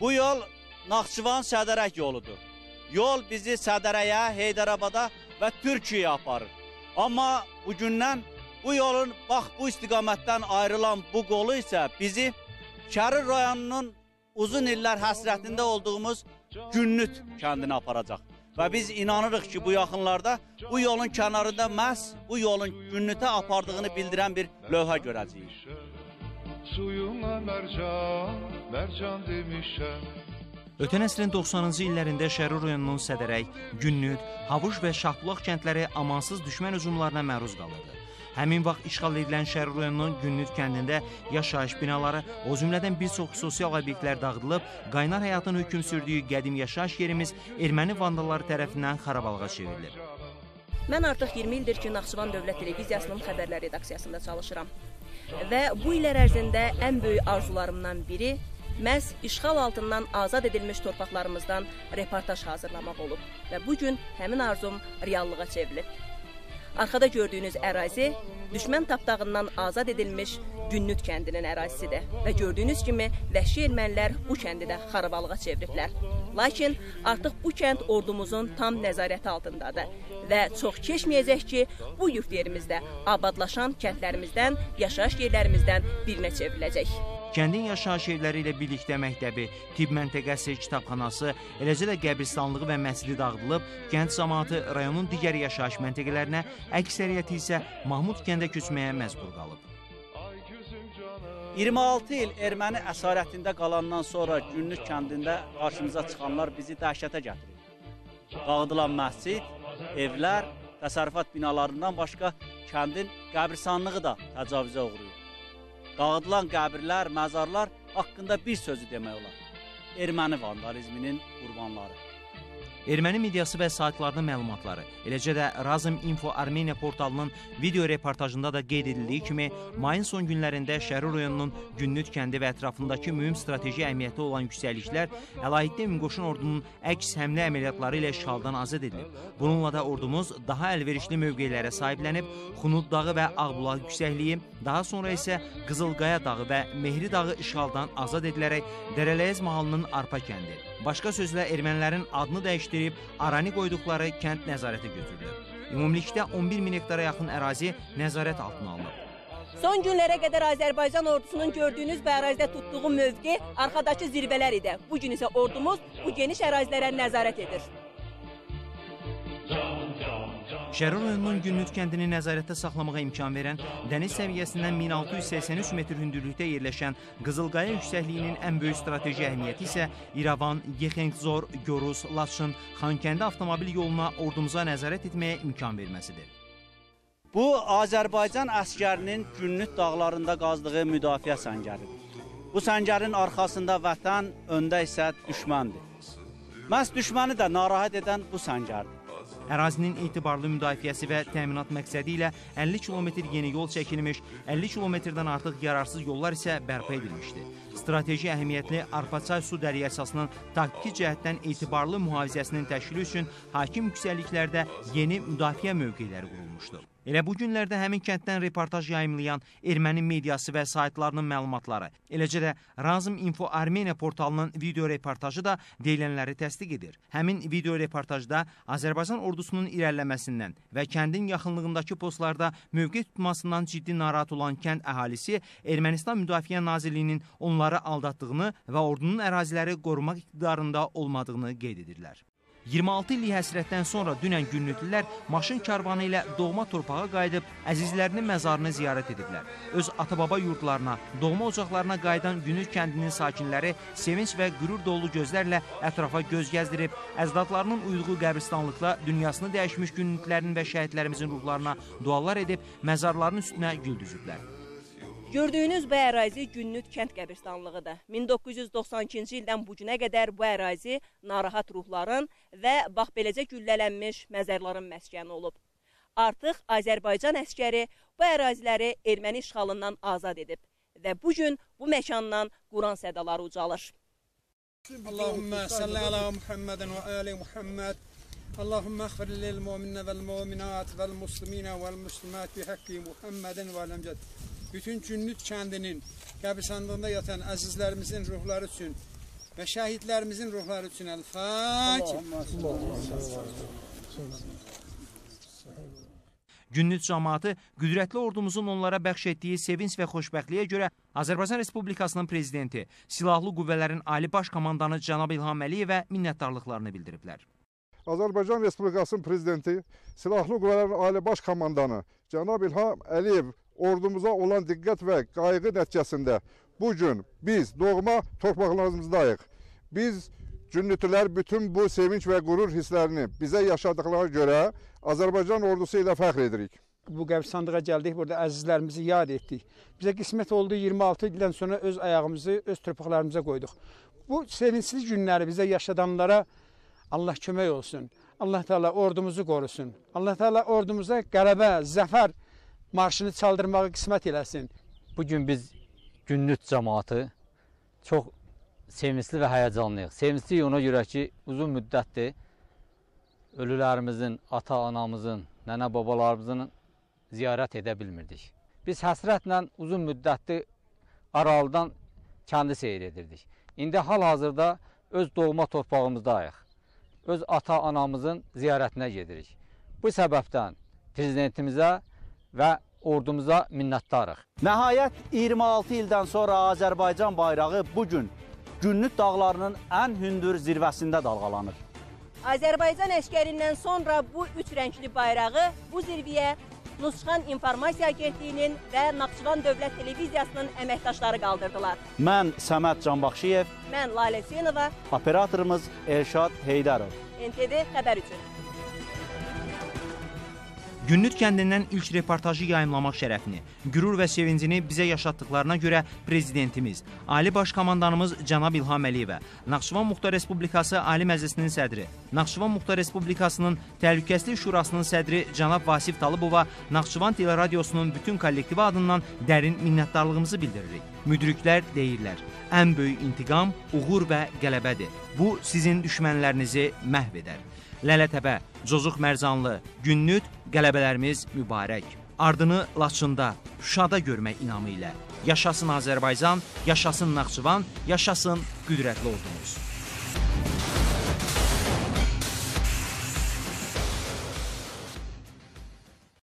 Bu yol Naxçıvan-Sədərək yoludur. Yol bizi Sədərəyə, Heydərabada və Türkiyəyə aparır. Amma bugündən bu yolun bax bu istiqamətdən ayrılan bu qolu isə bizi Şərir rayonunun uzun illər həsrətində olduğumuz Günnüt kəndinə aparacaq. Və biz inanırıq ki, bu yaxınlarda bu yolun kənarında məhz bu yolun Günnütə apardığını bildirən bir lövhə görəcəyik. Suyuna mərcan, mərcan demişəm. Ötən əsrin 90-cı illərində Şərir rayonunun Sədərək, Günnüt, Havuş və Şahbulaq kəndləri amansız düşmən hücumlarına məruz qalırdı. Həmin vaxt işğal edilən Şərir rayonunun Günnüt kəndində yaşayış binaları, o cümlədən bir çox sosial obyektlər dağıdılıb, qaynar həyatın hökm sürdüyü qədim yaşayış yerimiz erməni vandalları tərəfindən xarabalığa çevrilir. Mən artıq 20 ildir ki, Naxçıvan Dövlət Televiziyasının xəbərlər redaksiyasında çalışıram. Və bu illər ərzində ən böyük arzularımdan biri məhz işğal altından azad edilmiş torpaqlarımızdan reportaj hazırlamaq olub. Və bugün həmin arzum reallığa çevrilib. Arxada gördüyünüz ərazi düşmən tapdağından azad edilmiş Günnüt kəndinin ərazisidir. Və gördüyünüz kimi vəhşi ermənilər bu kəndi də xarabalığa çeviriblər. Lakin artıq bu kənd ordumuzun tam nəzarəti altındadır. Və çox keçməyəcək ki, bu yurt yerimizdə abadlaşan kəndlərimizdən, yaşayış yerlərimizdən birinə çevriləcək. Kəndin yaşayış evləri ilə birlikdə məktəbi, tibb məntəqəsi, kitabxanası, eləcə də qəbristanlığı və məscidi dağıdılıb, kənd cəmaatı rayonun digər yaşayış məntəqələrinə, əksəriyyəti isə Mahmud kəndə köçməyə məcbur qalıb. 26 il erməni əsarətində qalandan sonra Günnüt kəndində qarşımıza çıxanlar bizi dəhşətə gətirir. Dağıdılan məscid, evlər, təsərrüfat binalarından başqa kəndin qəbristanlığı da təcavüzə uğrayır. Dağıdılan qəbirlər, məzarlar haqqında bir sözü demək olar. Erməni vandalizminin qurbanları. Erməni mediası və saytlarının məlumatları, eləcə də Razım Info Armeniya portalının video reportajında da qeyd edildiyi kimi, mayın son günlərində Şərir rayonunun Günnüt kəndi və ətrafındakı mühüm strateji əhəmiyyəti olan yüksəkliklər Əlahiddə Ümumqoşun ordunun əks həmlə əməliyyatları ilə işğaldan azad edilib. Bununla da ordumuz daha əlverişli mövqelərə sahiblənib, Xunud dağı və Ağbulaq yüksəkliyi, daha sonra isə Qızılqaya dağı və Mehri dağı işğaldan azad edilərək Dərələyəz mahalının Arpa kəndi. Başqa sözlə ermənilərin adını dəyişdirib arani qoyduqları kənd nəzarətə götürülür. Ümumilikdə 11 min hektara yaxın ərazi nəzarət altına alınıb. Son günlərə qədər Azərbaycan ordusunun gördüyünüz bu ərazidə tutduğu mövqe arxadakı zirvələr idi. Bugün isə ordumuz bu geniş ərazilərə nəzarət edir. Şərir rayonunun Günnüt kəndini nəzarətdə saxlamağa imkan verən, dəniz səviyyəsindən 1683 metr hündürlükdə yerləşən Qızılqaya yüksəkliyinin ən böyük strateji əhəmiyyəti isə İrəvan, Yexenqzor, Gorus, Laçın, Xankəndi avtomobil yoluna ordumuza nəzarət etməyə imkan verməsidir. Bu, Azərbaycan əskərinin Günnüt dağlarında qazdığı müdafiə səngəridir. Bu səngərin arxasında vətən, öndə isə düşməndir. Məhz düşməni də narahat edən bu səngərdir. Ərazinin etibarlı müdafiəsi və təminat məqsədi ilə 50 kilometr yeni yol çəkilmiş, 50 kilometrdən artıq yararsız yollar isə bərpa edilmişdir. Strateji əhəmiyyətli Arpaçay su dəryasasının taktiki cəhətdən etibarlı mühafizəsinin təşkili üçün hakim yüksəkliklərdə yeni müdafiə mövqeləri qurulmuşdur. Elə bu günlərdə həmin kənddən reportaj yayımlayan erməni mediası və saytlarının məlumatları, eləcə də Razım Info Armeniya portalının video reportajı da deyilənləri təsdiq edir. Həmin video reportajda Azərbaycan ordusunun irəliləməsindən və kəndin yaxınlığındakı postlarda mövqe tutmasından ciddi narahat olan kənd əhalisi Ermənistan Müdafiə Nazirliyinin onları aldatdığını və ordunun əraziləri qorumaq iqtidarında olmadığını qeyd edirlər. 26 illik həsrətdən sonra dünən Günnütlülər maşın karvanı ilə doğma torpağa qayıdıb əzizlərinin məzarını ziyarət ediblər. Öz ata-baba yurdlarına, doğma ocaqlarına qayıdan Günnüt kəndinin sakinləri sevinç və qürur dolu gözlərlə ətrafa göz gəzdirib, əzdadlarının uyuduğu qəbristanlıqla dünyasını dəyişmiş Günnütlərin və şəhidlərimizin ruhlarına dualar edib, məzarların üstünə gül düzüblər. Gördüyünüz bu ərazi Günnüt kənd qəbristanlığıdır. 1992-ci ildən bu günə qədər bu ərazi narahat ruhların və bax beləcə güllələnmiş məzarların məskəni olub. Artıq Azərbaycan əskəri bu əraziləri erməni işğalından azad edib və bugün bu məkandan Quran sədaları ucalır. Allahümmə salli ala Muhammedin və ali Muhammed. Allahümmə əxfir lil mu'minə vəl mu'minat vəl musliminə vəl muslimat bi haqqi Muhammedin və aləmcəd. Bütün Günnüt kəndinin qəbristanlığında yatan əzizlərimizin ruhları üçün və şəhidlərimizin ruhları üçün əl-Fatiha. Günnüt cəmaatı qüdrətli ordumuzun onlara bəxş etdiyi sevinç və xoşbəxtliyə görə Azərbaycan Respublikasının prezidenti, Silahlı Qüvvələrin Ali Baş Komandanı cənab İlham Əliyevə minnətdarlıqlarını bildiriblər. Azərbaycan Respublikasının prezidenti, Silahlı Qüvvələrin Ali Baş Komandanı cənab İlham Əliyev ordumuza olan diqqət və qayğı nəticəsində bugün biz doğma torpaqlarımızdayıq. Biz Günnütlülər bütün bu sevinç və qürur hisslərini bizə yaşadıqlarına görə Azərbaycan ordusu ilə fəxr edirik. Bu qəbristanlığa gəldik, burada əzizlərimizi yad etdik. Bizə qismət oldu 26 ildən sonra öz ayağımızı öz torpaqlarımıza qoyduq. Bu sevincli günləri bizə yaşadanlara Allah kömək olsun. Allah Teala ordumuzu qorusun. Allah Teala ordumuza qələbə, zəfər marşını çaldırmağı qismət eləsin. Bugün biz Günnüt cəmaatı çox sevincli və həyəcanlıyıq. Sevincli ona görə ki, uzun müddətdir ölülərimizin, ata-anamızın, nənə-babalarımızın ziyarət edə bilmirdik. Biz həsrətlə uzun müddətdir Aralıdan kəndi seyir edirdik. İndi hal-hazırda öz doğma torpağımızdayıq. Öz ata-anamızın ziyarətinə gedirik. Bu səbəbdən prezidentimizə və ordumuza minnətdarıq. Nəhayət 26 ildən sonra Azərbaycan bayrağı bugün Günnüt dağlarının ən hündür zirvəsində dalğalanır. Azərbaycan əskərindən sonra bu üç rəngli bayrağı bu zirvəyə Nusxan İnformasiya Agentliyinin və Naxçıvan Dövlət Televiziyasının əməkdaşları qaldırdılar. Mən Səməd Canbaxşiyev, Mən Lalə Hüseynova, operatorumuz Elşad Heydərov. NTV xəbər üçün. Günnüt kəndindən ilk reportajı yayımlamaq şərəfini, qürur və sevincini bizə yaşatdıqlarına görə prezidentimiz, Ali Baş Komandanımız cənab İlham Əliyevə, Naxçıvan Muxtar Respublikası Ali Məclisinin sədri, Naxçıvan Muxtar Respublikasının Təhlükəsizlik Şurasının sədri cənab Vasif Talıbova, Naxçıvan Teleradiosunun bütün kollektivi adından dərin minnətdarlığımızı bildiririk. Müdriklər deyirlər, ən böyük intiqam, uğur və qələbədir. Bu, sizin düşmənlərinizi məhv edər. Lələtəbə, Cozuq Mərzanlı, Günnüt, qələbələrimiz mübarək. Ardını Laçında, Şuşada görmək inamı ilə. Yaşasın Azərbaycan, yaşasın Naxçıvan, yaşasın qüdrətli ordumuz.